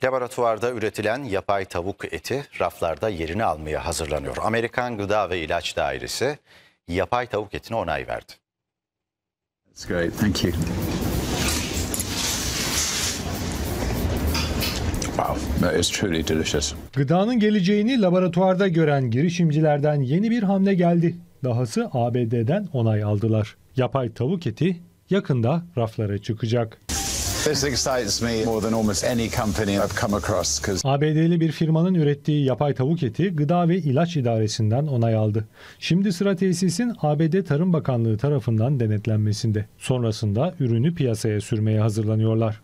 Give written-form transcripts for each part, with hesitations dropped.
Laboratuvarda üretilen yapay tavuk eti raflarda yerini almaya hazırlanıyor. Amerikan Gıda ve İlaç Dairesi yapay tavuk etine onay verdi. That's great, thank you. Wow, that is truly delicious. Gıdanın geleceğini laboratuvarda gören girişimcilerden yeni bir hamle geldi. Dahası ABD'den onay aldılar. Yapay tavuk eti yakında raflara çıkacak. This excites me more than almost any company I've come across because ABD'li bir firmanın ürettiği yapay tavuk eti Gıda ve İlaç İdaresi'nden onay aldı. Şimdi sıra tesisin ABD Tarım Bakanlığı tarafından denetlenmesinde. Sonrasında ürünü piyasaya sürmeye hazırlanıyorlar.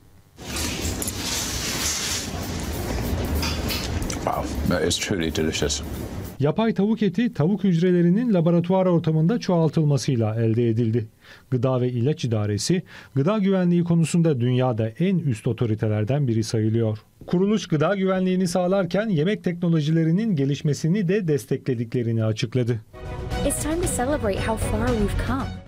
wow, that is truly delicious. Yapay tavuk eti tavuk hücrelerinin laboratuvar ortamında çoğaltılmasıyla elde edildi. Gıda ve İlaç İdaresi, gıda güvenliği konusunda dünyada en üst otoritelerden biri sayılıyor. Kuruluş gıda güvenliğini sağlarken yemek teknolojilerinin gelişmesini de desteklediklerini açıkladı. It's time to celebrate how far we've come.